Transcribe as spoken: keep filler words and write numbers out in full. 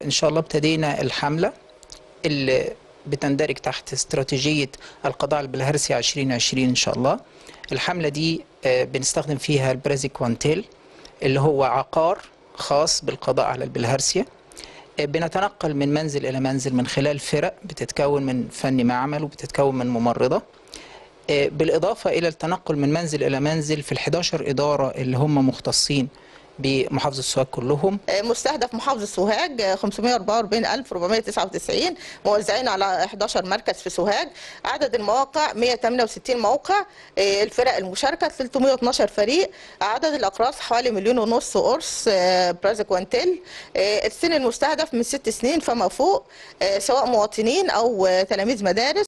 إن شاء الله ابتدينا الحملة اللي بتندرج تحت استراتيجية القضاء على البلهارسيا عشرين عشرين إن شاء الله. الحملة دي بنستخدم فيها البرازيكوانتيل اللي هو عقار خاص بالقضاء على البلهارسيا. بنتنقل من منزل إلى منزل من خلال فرق بتتكون من فني معمل وبتتكون من ممرضة، بالإضافة إلى التنقل من منزل إلى منزل في الحداشر إدارة اللي هم مختصين بمحافظة سوهاج كلهم. مستهدف محافظة سوهاج خمسمائة وأربعة وأربعين ألف وأربعمائة وتسعة وتسعين، موزعين على إحداشر مركز في سوهاج. عدد المواقع مائة وثمانية وستين موقع. الفرق المشاركة ثلاثمائة واثناشر فريق. عدد الأقراص حوالي مليون ونص قرص برازيكوانتيل. السن المستهدف من ست سنين فما فوق، سواء مواطنين أو تلاميذ مدارس.